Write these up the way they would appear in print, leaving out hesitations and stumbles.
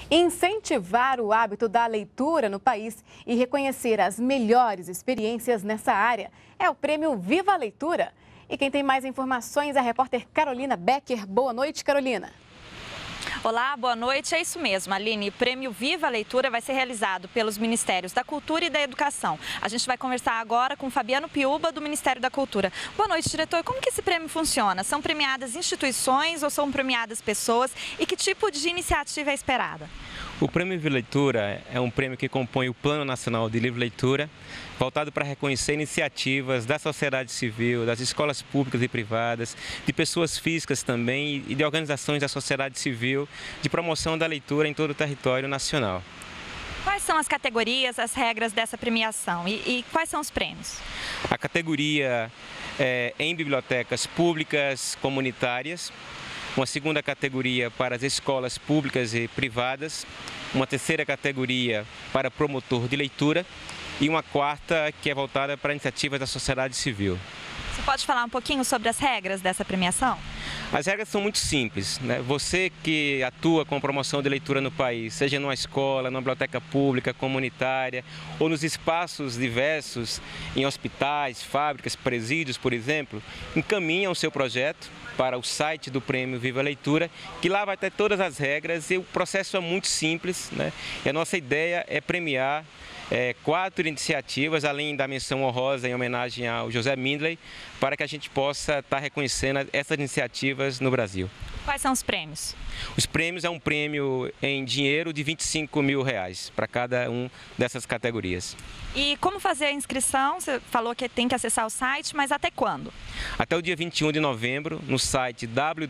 Incentivar o hábito da leitura no país e reconhecer as melhores experiências nessa área é o prêmio Viva a Leitura. E quem tem mais informações é a repórter Carolina Becker. Boa noite, Carolina. Olá, boa noite. É isso mesmo, Aline. O prêmio Viva a Leitura vai ser realizado pelos Ministérios da Cultura e da Educação. A gente vai conversar agora com Fabiano Piuba, do Ministério da Cultura. Boa noite, diretor. Como que esse prêmio funciona? São premiadas instituições ou são premiadas pessoas? E que tipo de iniciativa é esperada? O Prêmio Viva a Leitura é um prêmio que compõe o Plano Nacional de Livre Leitura, voltado para reconhecer iniciativas da sociedade civil, das escolas públicas e privadas, de pessoas físicas também e de organizações da sociedade civil de promoção da leitura em todo o território nacional. Quais são as categorias, as regras dessa premiação e quais são os prêmios? A categoria é em bibliotecas públicas comunitárias, uma segunda categoria para as escolas públicas e privadas, uma terceira categoria para promotor de leitura e uma quarta que é voltada para iniciativas da sociedade civil. Você pode falar um pouquinho sobre as regras dessa premiação? As regras são muito simples, né? Você que atua com promoção de leitura no país, seja numa escola, numa biblioteca pública, comunitária ou nos espaços diversos, em hospitais, fábricas, presídios, por exemplo, encaminha o seu projeto para o site do Prêmio Viva a Leitura, que lá vai ter todas as regras e o processo é muito simples, né? E a nossa ideia é premiar 4 iniciativas, além da menção honrosa em homenagem ao José Mindley, para que a gente possa estar reconhecendo essas iniciativas no Brasil. Quais são os prêmios? Os prêmios é um prêmio em dinheiro de R$25 mil para cada um dessas categorias. E como fazer a inscrição? Você falou que tem que acessar o site, mas até quando? Até o dia 21 de novembro, no site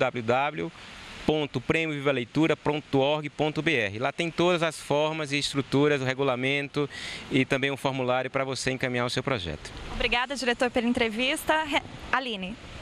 www.premiovivaleitura.org.br. Lá tem todas as formas e estruturas, o regulamento e também um formulário para você encaminhar o seu projeto. Obrigada, diretor, pela entrevista. Aline.